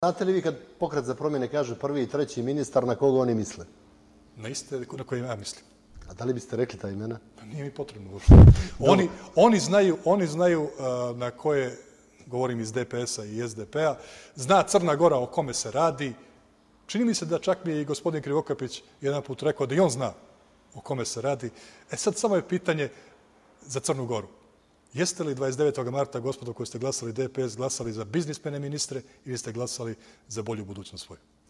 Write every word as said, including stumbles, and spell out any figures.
Znate li vi kad Pokret za promjene kaže prvi i treći ministar, na koga oni misle? Na iste na koje ja mislim. A da li biste rekli ta imena? Pa nije mi potrebno uopšte. Oni, oni znaju, oni znaju uh, na koje, govorim iz D P S-a i S D P-a, zna Crna Gora o kome se radi. Čini mi se da čak mi je i gospodin Krivokapić jedan put rekao da i on zna o kome se radi. E sad samo je pitanje za Crnu Goru. Jeste li dvadeset devetog marta, gospodo koji ste glasali D P S, glasali za biznismene ministre ili ste glasali za bolju budućnost svoju?